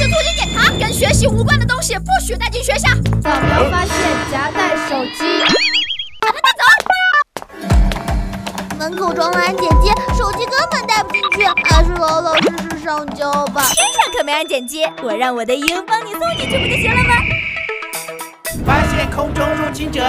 突击检查，跟学习无关的东西不许带进学校。 扫描发现夹带手机， 把他带走。门口装了安检机，手机根本带不进去，还是老老实实上交吧。 天上可没安检机，我让我的鹰帮你送进去不就行了吗？ 发现空中入侵者！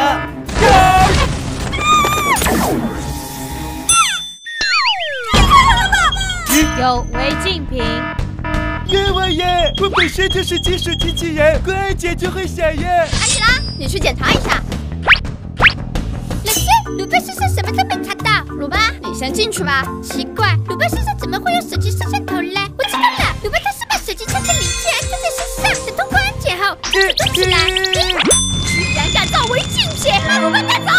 有违禁品。 我耶！我本身就是金属机器人，关安检就会响呀。 安琪拉，你去检查一下。 老师，鲁班先生什么都没查到。 鲁班，你先进去吧。 奇怪，鲁班先生怎么会有手机摄像头嘞？我知道了，鲁班他是把手机插在零件安装在身上，等通过安检后动起来。 居然敢造违禁品，把鲁班带走！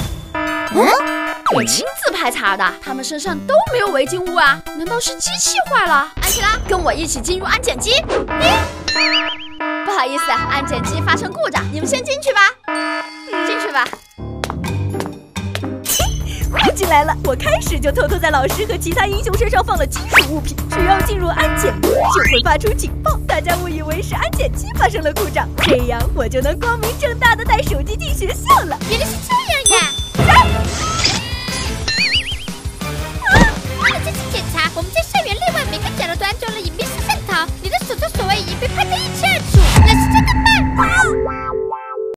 我亲自排查的，他们身上都没有违禁物啊！难道是机器坏了？安琪拉，跟我一起进入安检机。不好意思，安检机发生故障，你们先进去吧。进去吧。 混进来了！我开始就偷偷在老师和其他英雄身上放了金属物品，只要进入安检就会发出警报，大家误以为是安检机发生了故障，这样我就能光明正大的带手机进学校了。 原来是这样呀！